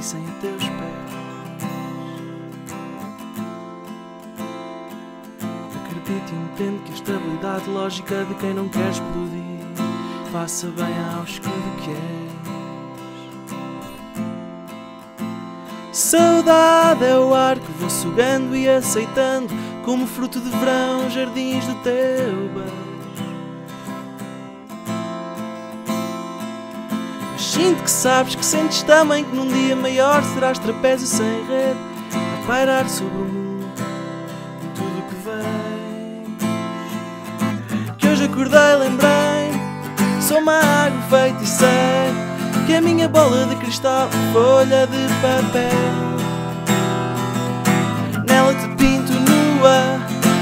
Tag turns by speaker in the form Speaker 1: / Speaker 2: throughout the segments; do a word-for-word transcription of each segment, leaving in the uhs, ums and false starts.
Speaker 1: vissem a teus pés. Acredito e entendo que a estabilidade lógica de quem não quer explodir faça bem ao escudo que és. Saudade é o ar que vou sugando e aceitando como fruto de verão, jardins do teu beijo. Mas sinto que sabes que sentes também que num dia maior serás trapézio sem rede, a pairar sobre o mundo em tudo o que vem. Que hoje acordei, lembrei, sou mago feito e sei que a minha bola de cristal é folha de papel. Nela te pinto nua,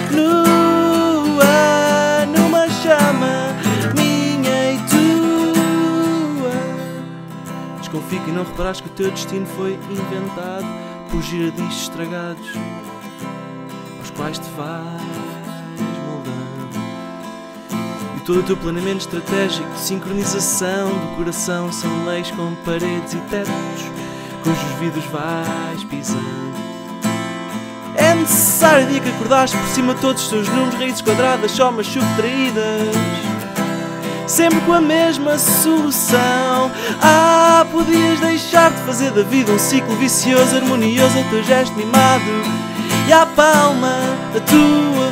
Speaker 1: nua, numa chama minha e tua. Desconfio que não reparaste que o teu destino foi inventado por giradiços estragados, aos quais te vais moldando. E todo o teu planeamento estratégico de sincronização do coração são leis com paredes e tetos, cujos vidros vais pisando. É necessário dia que acordaste por cima de todos os teus números, raízes quadradas, somas subtraídas, sempre com a mesma solução. Ah, podias deixar de fazer da vida um ciclo vicioso, harmonioso, o teu gesto mimado e à palma da tua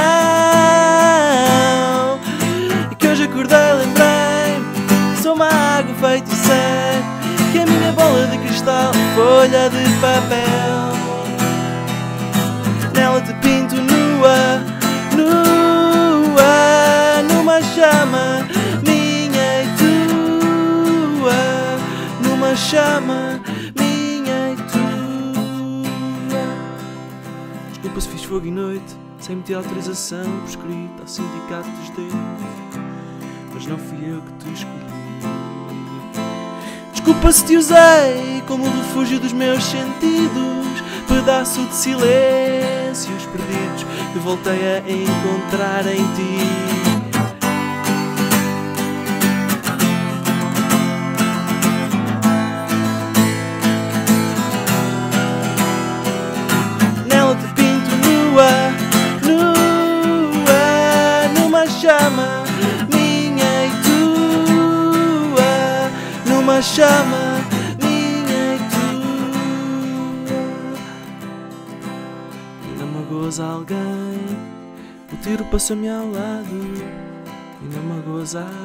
Speaker 1: mão. E que hoje acordei, lembrei, sou mago feito e sei que a minha bola de cristal é folha de papel. Nela te pinto nua, nua, numa chama minha e tua, numa chama minha e tua. Desculpa se fiz fogo e noite, sem meter autorização por escrito ao sindicato dos dedos, mas não fui eu que te escolhi. Desculpa se te usei como o refúgio dos meus sentidos, pedaço de silêncios perdidos que voltei a encontrar em ti. Nela te pinto nua, nua, numa chama minha e tua, numa chama minha e tua. E não magoas alguém, o tiro passou-me ao lado. E não magoas alguém,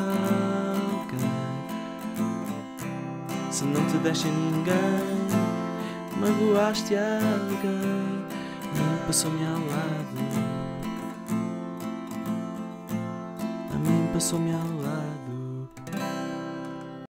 Speaker 1: se não te deixa ninguém, magoaste alguém. A mim passou-me ao lado, a mim passou-me ao lado.